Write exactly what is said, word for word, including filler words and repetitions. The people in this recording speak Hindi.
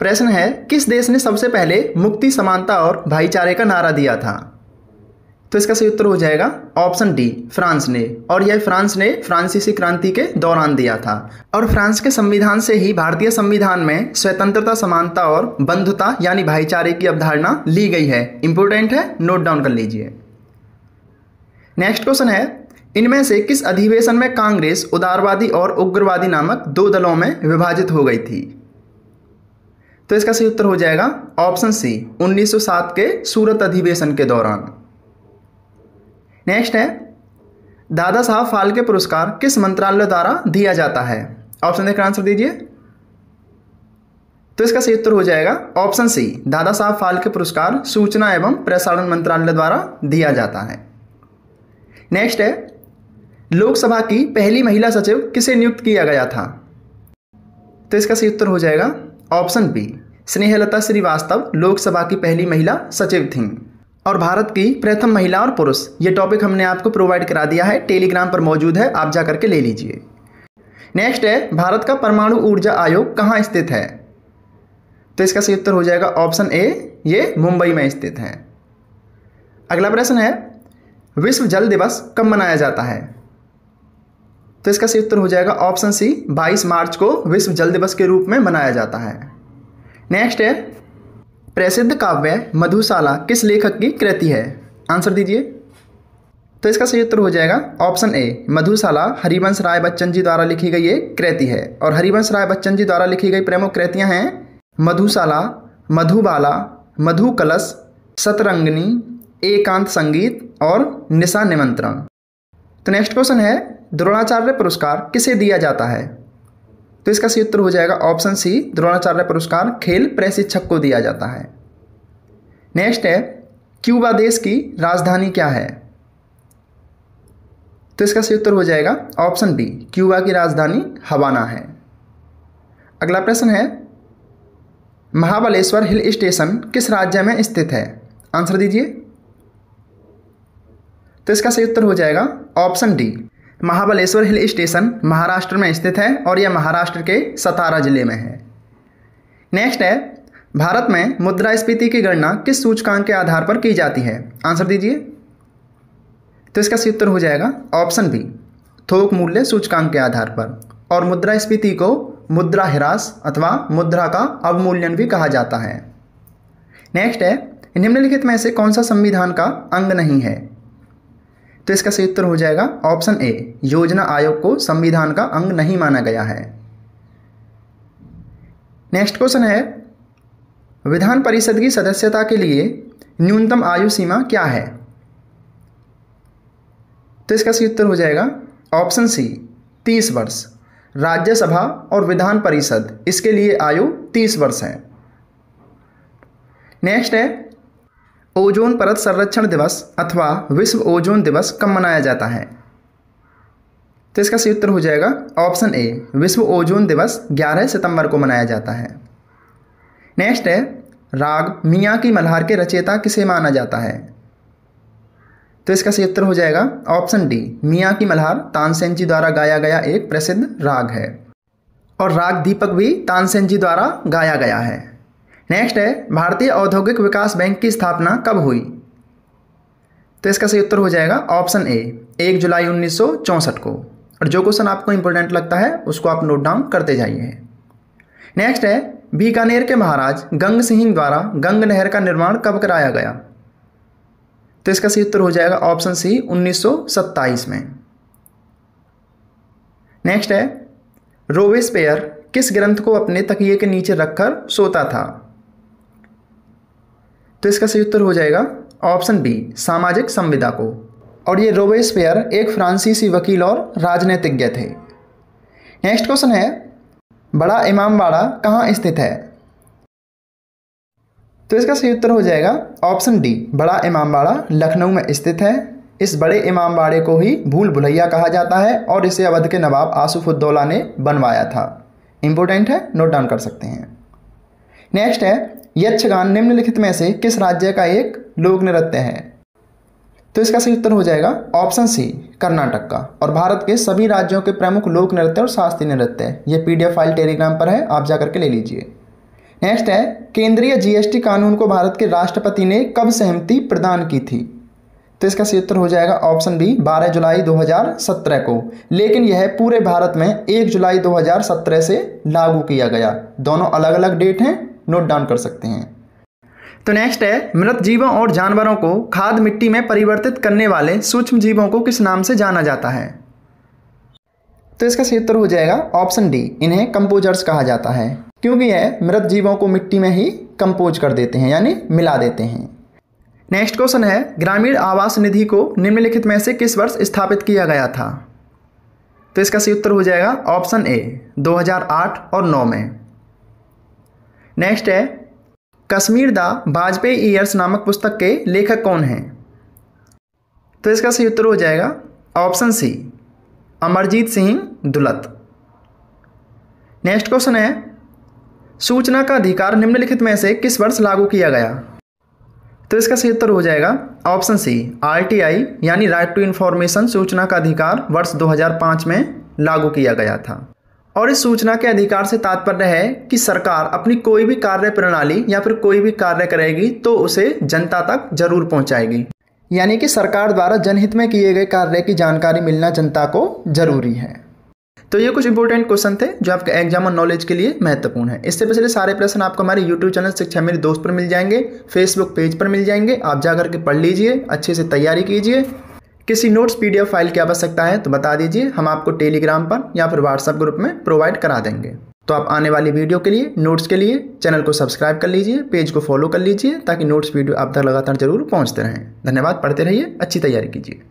प्रश्न है, किस देश ने सबसे पहले मुक्ति, समानता और भाईचारे का नारा दिया था? तो इसका सही उत्तर हो जाएगा ऑप्शन डी, फ्रांस ने। और यह फ्रांस ने फ्रांसीसी क्रांति के दौरान दिया था। और फ्रांस के संविधान से ही भारतीय संविधान में स्वतंत्रता, समानता और बंधुता यानी भाईचारे की अवधारणा ली गई है। इंपोर्टेंट है, नोट डाउन कर लीजिए। नेक्स्ट क्वेश्चन है, इनमें से किस अधिवेशन में कांग्रेस उदारवादी और उग्रवादी नामक दो दलों में विभाजित हो गई थी? तो इसका सही उत्तर हो जाएगा ऑप्शन सी, उन्नीस सौ सात के सूरत अधिवेशन के दौरान। नेक्स्ट है, दादा साहब फाल्के पुरस्कार किस मंत्रालय द्वारा दिया जाता है? ऑप्शन देकर आंसर दीजिए। तो इसका सही उत्तर हो जाएगा ऑप्शन सी, दादा साहब फाल्के पुरस्कार सूचना एवं प्रसारण मंत्रालय द्वारा दिया जाता है। नेक्स्ट है, लोकसभा की पहली महिला सचिव किसे नियुक्त किया गया था? तो इसका सही उत्तर हो जाएगा ऑप्शन बी, स्नेहलता श्रीवास्तव लोकसभा की पहली महिला सचिव थीं। और भारत की प्रथम महिला और पुरुष, ये टॉपिक हमने आपको प्रोवाइड करा दिया है, टेलीग्राम पर मौजूद है, आप जा करके ले लीजिए। नेक्स्ट है, भारत का परमाणु ऊर्जा आयोग कहाँ स्थित है? तो इसका सही उत्तर हो जाएगा ऑप्शन ए, ये मुंबई में स्थित है। अगला प्रश्न है, विश्व जल दिवस कब मनाया जाता है? तो इसका सही उत्तर हो जाएगा ऑप्शन सी, बाईस मार्च को विश्व जल दिवस के रूप में मनाया जाता है। नेक्स्ट है, प्रसिद्ध काव्य मधुशाला किस लेखक की कृति है? आंसर दीजिए। तो इसका सही उत्तर हो जाएगा ऑप्शन ए, मधुशाला हरिवंश राय बच्चन जी द्वारा लिखी गई एक कृति है। और हरिवंश राय बच्चन जी द्वारा लिखी गई प्रमुख कृतियां हैं मधुशाला, मधुबाला, मधु कलश, सतरंगिनी, एकांत संगीत और निशा निमंत्रण। तो नेक्स्ट क्वेश्चन है, द्रोणाचार्य पुरस्कार किसे दिया जाता है? तो इसका सही उत्तर हो जाएगा ऑप्शन सी, द्रोणाचार्य पुरस्कार खेल प्रशिक्षक को दिया जाता है। नेक्स्ट है, क्यूबा देश की राजधानी क्या है? तो इसका सही उत्तर हो जाएगा ऑप्शन बी, क्यूबा की राजधानी हवाना है। अगला प्रश्न है, महाबलेश्वर हिल स्टेशन किस राज्य में स्थित है? आंसर दीजिए। तो इसका सही उत्तर हो जाएगा option D, Mahabaleshwar hill station Maharashtra में स्थित है और यह महाराष्ट्र के सतारा जिले में है। नेक्स्ट है, भारत में मुद्रास्फीति की गणना किस सूचकांक के आधार पर की जाती है? आंसर दीजिए। तो इसका सही उत्तर हो जाएगा ऑप्शन बी, थोक मूल्य सूचकांक के आधार पर। और मुद्रास्फीति को मुद्रा ह्रास अथवा मुद्रा का अवमूल्यन भी कहा जाता है। नेक्स्ट है, निम्नलिखित में से कौन सा संविधान का अंग नहीं है? तो इसका सही उत्तर हो जाएगा ऑप्शन ए, योजना आयोग को संविधान का अंग नहीं माना गया है। नेक्स्ट क्वेश्चन है, विधान परिषद की सदस्यता के लिए न्यूनतम आयु सीमा क्या है? तो इसका सही उत्तर हो जाएगा ऑप्शन सी, तीस वर्ष। राज्यसभा और विधान परिषद इसके लिए आयु तीस वर्ष है। नेक्स्ट है, ओजोन परत संरक्षण दिवस अथवा विश्व ओजोन दिवस कब मनाया जाता है? तो इसका सही उत्तर हो जाएगा ऑप्शन ए, विश्व ओजोन दिवस ग्यारह सितंबर को मनाया जाता है। नेक्स्ट है, राग मियाँ की मल्हार के रचयिता किसे माना जाता है? तो इसका सही उत्तर हो जाएगा ऑप्शन डी, मियाँ की मल्हार तानसेन जी द्वारा गाया गया एक प्रसिद्ध राग है। और राग दीपक भी तानसेन जी द्वारा गाया गया है। नेक्स्ट है, भारतीय औद्योगिक विकास बैंक की स्थापना कब हुई? तो इसका सही उत्तर हो जाएगा ऑप्शन ए, एक जुलाई उन्नीस सौ चौंसठ को। और जो क्वेश्चन आपको इंपॉर्टेंट लगता है उसको आप नोट डाउन करते जाइए। नेक्स्ट है, बीकानेर के महाराज गंग सिंह द्वारा गंग नहर का निर्माण कब कराया गया? तो इसका सही उत्तर हो जाएगा ऑप्शन सी, उन्नीस सौ सत्ताईस में। नेक्स्ट है, रोबेस्पियर किस ग्रंथ को अपने तकिए के नीचे रखकर सोता था? तो इसका सही उत्तर हो जाएगा ऑप्शन बी, सामाजिक संविदा को। और ये रोबेस्पियर एक फ्रांसीसी वकील और राजनीतिज्ञ थे। नेक्स्ट क्वेश्चन है, बड़ा इमामबाड़ा कहाँ स्थित है? तो इसका सही उत्तर हो जाएगा ऑप्शन डी, बड़ा इमामबाड़ा लखनऊ में स्थित है। इस बड़े इमामबाड़े को ही भूल भुलैया कहा जाता है और इसे अवध के नवाब आसिफउद्दौला ने बनवाया था। इंपॉर्टेंट है, नोट डाउन कर सकते हैं। नेक्स्ट है, यक्षगान निम्नलिखित में से किस राज्य का एक लोक नृत्य है? तो इसका सही उत्तर हो जाएगा ऑप्शन सी, कर्नाटक का। और भारत के सभी राज्यों के प्रमुख लोक नृत्य और शास्त्रीय नृत्य, ये पीडीएफ फाइल टेलीग्राम पर है, आप जाकर के ले लीजिए। नेक्स्ट है, केंद्रीय जीएसटी कानून को भारत के राष्ट्रपति ने कब सहमति प्रदान की थी? तो इसका सही उत्तर हो जाएगा ऑप्शन बी बारह जुलाई दो हज़ार सत्रह को, लेकिन यह पूरे भारत में एक जुलाई दो हज़ार सत्रह से लागू किया गया। दोनों अलग अलग डेट हैं, नोट डाउन कर सकते हैं। तो नेक्स्ट है, मृत जीवों और जानवरों को खाद मिट्टी में परिवर्तित करने वाले सूक्ष्म जीवों को किस नाम से जाना जाता है? तो इसका सही उत्तर हो जाएगा ऑप्शन डी, इन्हें कंपोजर्स कहा जाता है, क्योंकि यह मृत जीवों को मिट्टी में ही कंपोज कर देते हैं, यानी मिला देते हैं। नेक्स्ट क्वेश्चन है, ग्रामीण आवास निधि को निम्नलिखित में से किस वर्ष स्थापित किया गया था? तो इसका सही उत्तर हो जाएगा ऑप्शन ए दो हज़ार आठ और नौ में। नेक्स्ट है, कश्मीर दा वाजपेयी ईयर्स नामक पुस्तक के लेखक कौन हैं? तो इसका सही उत्तर हो जाएगा option C Amarjeet Singh Dulat. Next question है, सूचना का अधिकार निम्नलिखित में से किस वर्ष लागू किया गया? तो इसका सही उत्तर हो जाएगा ऑप्शन सी आरटीआई यानी राइट टू इन्फॉर्मेशन सूचना का अधिकार वर्ष दो हज़ार पाँच में लागू किया गया था। और इस सूचना के अधिकार से तात्पर्य है कि सरकार अपनी कोई भी कार्य प्रणाली या फिर कोई भी कार्य करेगी तो उसे जनता तक जरूर पहुंचाएगी, यानी कि सरकार द्वारा जनहित में किए गए कार्य की जानकारी मिलना जनता को जरूरी है। तो ये कुछ इंपॉर्टेंट क्वेश्चन थे जो आपके एग्जाम और नॉलेज के लिए महत्वपूर्ण है। इससे पिछले सारे प्रश्न आपको हमारे यूट्यूब चैनल शिक्षा मेरे दोस्त पर मिल जाएंगे, फेसबुक पेज पर मिल जाएंगे। आप जाकर के पढ़ लीजिए, अच्छे से तैयारी कीजिए। किसी नोट्स पीडीएफ फाइल की आवश्यकता है तो बता दीजिए, हम आपको टेलीग्राम पर या फिर व्हाट्सएप ग्रुप में प्रोवाइड करा देंगे। तो आप आने वाली वीडियो के लिए, नोट्स के लिए चैनल को सब्सक्राइब कर लीजिए, पेज को फॉलो कर लीजिए, ताकि नोट्स वीडियो आप तक लगातार जरूर पहुंचते रहें। धन्यवाद, पढ़ते रहिए, अच्छी तैयारी कीजिए।